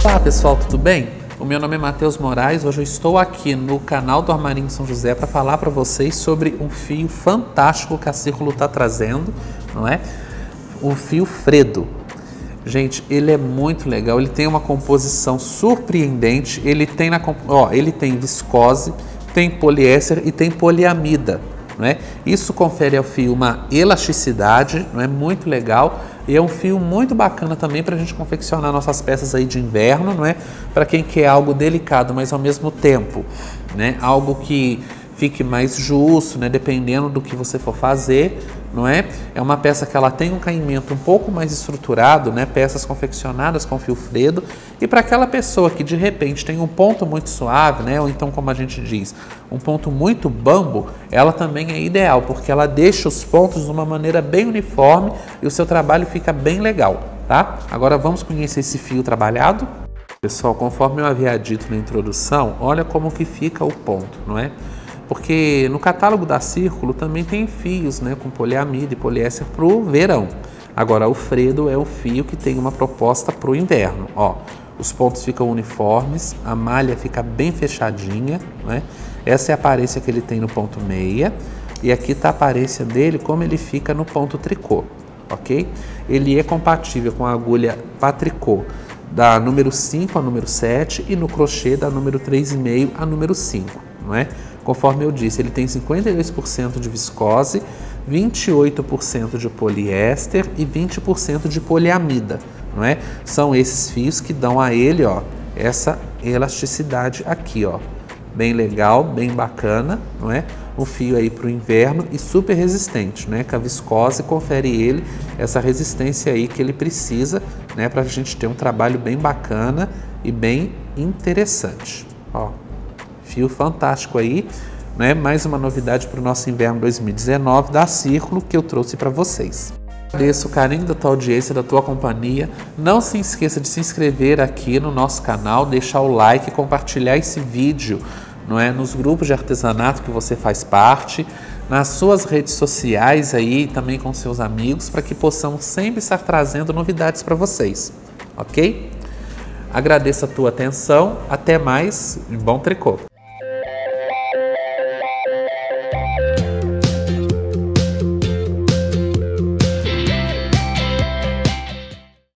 Olá pessoal, tudo bem? O meu nome é Matheus Moraes, hoje eu estou aqui no canal do Armarinho São José para falar para vocês sobre um fio fantástico que a Círculo está trazendo, não é? O fio Fredo. Gente, ele é muito legal, ele tem uma composição surpreendente, ele tem viscose, tem poliéster e tem poliamida, não é? Isso confere ao fio uma elasticidade, não é? Muito legal. E é um fio muito bacana também para a gente confeccionar nossas peças aí de inverno, não é? Para quem quer algo delicado, mas ao mesmo tempo, né? Algo que fique mais justo, né? Dependendo do que você for fazer, não é? É uma peça que ela tem um caimento um pouco mais estruturado, né? Peças confeccionadas com fio Fredo. E para aquela pessoa que de repente tem um ponto muito suave, né? Ou então, como a gente diz, um ponto muito bambo, ela também é ideal, porque ela deixa os pontos de uma maneira bem uniforme e o seu trabalho fica bem legal, tá? Agora vamos conhecer esse fio trabalhado? Pessoal, conforme eu havia dito na introdução, olha como que fica o ponto, não é? Porque no catálogo da Círculo também tem fios, né, com poliamida e poliéster para o verão. Agora o Fredo é o fio que tem uma proposta para o inverno. Ó, os pontos ficam uniformes, a malha fica bem fechadinha, né? Essa é a aparência que ele tem no ponto meia. E aqui está a aparência dele, como ele fica no ponto tricô, ok? Ele é compatível com a agulha para tricô da número 5 a número 7 e no crochê da número 3,5 a número 5, não é? Conforme eu disse, ele tem 52% de viscose, 28% de poliéster e 20% de poliamida, não é? São esses fios que dão a ele, ó, essa elasticidade aqui, ó. Bem legal, bem bacana, não é? Um fio aí para o inverno e super resistente, né? Que a viscose confere ele essa resistência aí que ele precisa, né? Para a gente ter um trabalho bem bacana e bem interessante, ó. Fio fantástico aí, né? Mais uma novidade para o nosso inverno 2019 da Círculo que eu trouxe para vocês. Agradeço o carinho da tua audiência, da tua companhia. Não se esqueça de se inscrever aqui no nosso canal, deixar o like, compartilhar esse vídeo, não é? Nos grupos de artesanato que você faz parte, nas suas redes sociais aí, também com seus amigos, para que possamos sempre estar trazendo novidades para vocês, ok? Agradeço a tua atenção, até mais e bom tricô!